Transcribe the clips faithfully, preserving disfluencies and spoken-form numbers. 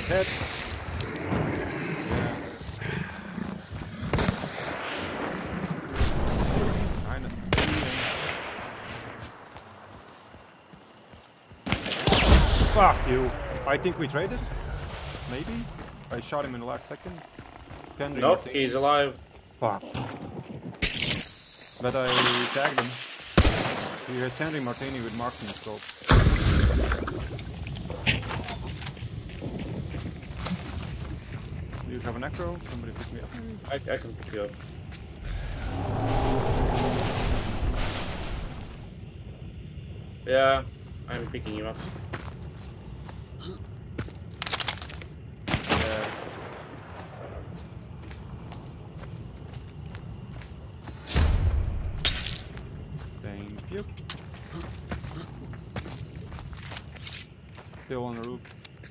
Head. Yeah. Kinda see him. Fuck you. I think we traded. Maybe. I shot him in the last second. Henry, Nope, he's alive. Fuck. But I tagged him. He has Henry Martini with marksman scope. Do you have an echo? Somebody pick me up. I, I can pick you up. Yeah, I'm picking you up. Yeah. Thank you. Still on the roof.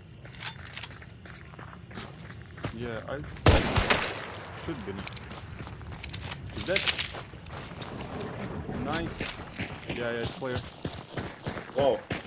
Yeah, I should be. Is that nice? Yeah, yeah, it's clear. Whoa.